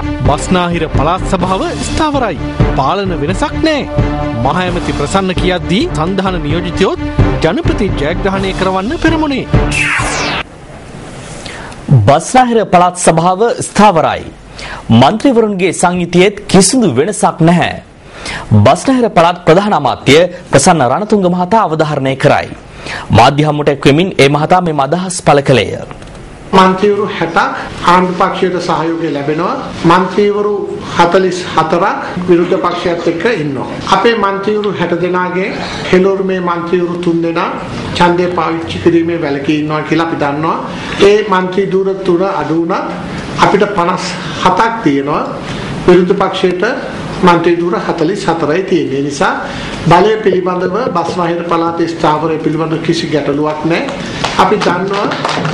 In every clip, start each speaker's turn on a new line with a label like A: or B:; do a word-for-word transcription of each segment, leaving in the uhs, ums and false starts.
A: බස්නාහිර පළාත් සභාව ස්ථාවරයි. පාලන වෙනසක් නැහැ. මහ ඇමති ප්‍රසන්න කියද්දී සංධාන නියෝජිතයොත් ජනපති ජයග්‍රහණය කරවන්න පෙරමුණේ.
B: බස්නාහිර පළාත් සභාව ස්ථාවරයි. මන්ත්‍රීවරුන්ගේ සංයුතියෙත් කිසිදු වෙනසක් නැහැ. බස්නාහිර පළාත් ප්‍රධාන අමාත්‍ය ප්‍රසන්න රණතුංග මහතා අවධාරණය කරයි. මාධ්‍ය හමුවට එක්වෙමින් ඒ මහතා මෙම අදහස් පළ කළේය.
C: මන්ත්‍රීවරු හැටක් ආණ්ඩු පක්ෂයට සහයෝගය ලැබෙනවා. මන්ත්‍රීවරු හතළිස් හතරක් විරුද්ධ පක්ෂයත් එක්ක ඉන්නවා. අපේ මන්ත්‍රීවරු හැට දෙනාගේ හෙළොරුමේ මන්ත්‍රීවරු තුන් දෙනා ඡන්දය පාවිච්චි කිරීමේ වැළකී ඉන්නවා කියලා අපි දන්නවා. ඒ මන්ත්‍රී දුර තුන අඩු වුණත් අපිට පනස් හතක් තියෙනවා. විරුද්ධ පක්ෂයට මන්ත්‍රී දුර හතළිස් හතරයි තියෙන්නේ. නිසා බලය පිළිබඳව බස්නාහිර පළාතේ ස්ථාවරය පිළිබඳව කිසි ගැටලුවක් නැහැ. අපි දන්නවා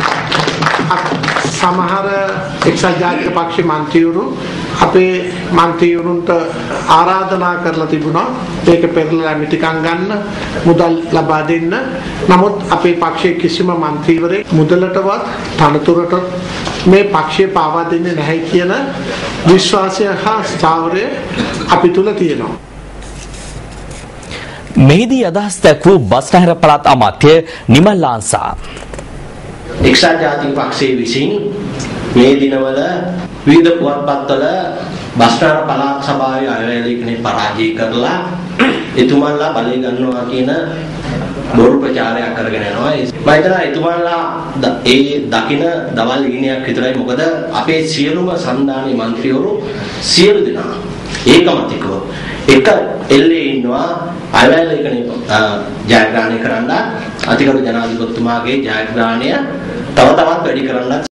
C: සමහර එක්සත් ජාතික පක්ෂ මන්ත්‍රීවරු අපේ මන්ත්‍රීවරුන්ට ආරාධනා කරලා තිබුණා මේක පෙරලා මිටිකම් ගන්න මුදල් ලබා දෙන්න. නමුත් අපේ පක්ෂයේ කිසිම මන්ත්‍රීවරයෙක් මුදලටවත් තනතුරට මේ පක්ෂය පාවා දෙන්නේ නැහැ කියන විශ්වාසය හා ස්ථාවරය අපි තුල තියෙනවා.
B: මෙහිදී අදහස් දැක්වූ බස්නාහිර පළාත් අමාත්‍ය නිමල් ලාංසා
D: එක්සත් ජාතික පක්ෂයේ විසින් මේ දිනවල විවිධ පුවත්පත්වල බස්නාහිර පළාත් සභාවේ අයවැයලීකනේ පරාජය කරලා එතුමන්ලා බලය ගන්නවා කියන බොරු ප්‍රචාරයක් කරගෙන යනවා. මම හිතනවා එතුමන්ලා ඒ දකින දවල් ඊනියක් විතරයි. මොකද අපේ සියලුම සම්දානයේ മന്ത്രിවරු සියලු දෙනා ඒකමතිකව එක එල්ලේ ඉන්නවා අයවැයලීකනේ ජයග්‍රහණය කරන්න අතිගරු ජනාධිපතිතුමාගේ ජයග්‍රහණය තව තවත් වැඩි කරන්න